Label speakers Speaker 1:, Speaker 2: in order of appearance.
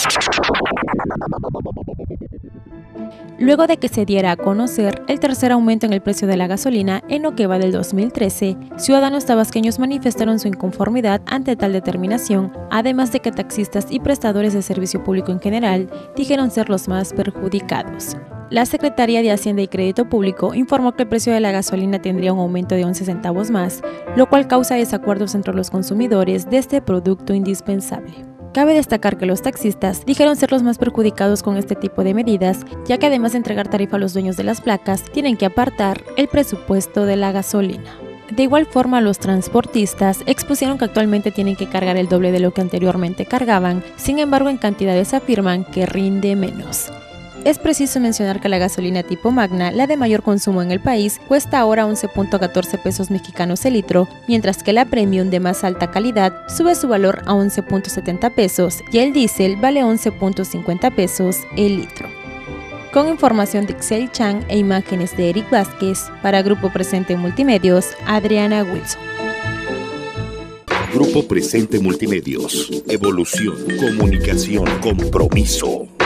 Speaker 1: Luego de que se diera a conocer el tercer aumento en el precio de la gasolina en lo que va del 2013, ciudadanos tabasqueños manifestaron su inconformidad ante tal determinación, además de que taxistas y prestadores de servicio público en general dijeron ser los más perjudicados. La Secretaría de Hacienda y Crédito Público informó que el precio de la gasolina tendría un aumento de 11 centavos más, lo cual causa desacuerdos entre los consumidores de este producto indispensable. Cabe destacar que los taxistas dijeron ser los más perjudicados con este tipo de medidas, ya que además de entregar tarifa a los dueños de las placas, tienen que apartar el presupuesto de la gasolina. De igual forma, los transportistas expusieron que actualmente tienen que cargar el doble de lo que anteriormente cargaban, sin embargo en cantidades afirman que rinde menos. Es preciso mencionar que la gasolina tipo Magna, la de mayor consumo en el país, cuesta ahora 11.14 pesos mexicanos el litro, mientras que la Premium de más alta calidad sube su valor a 11.70 pesos y el diésel vale 11.50 pesos el litro. Con información de Ixel Chang e imágenes de Eric Vázquez, para Grupo Presente Multimedios, Adriana Wilson.
Speaker 2: Grupo Presente Multimedios. Evolución, comunicación, compromiso.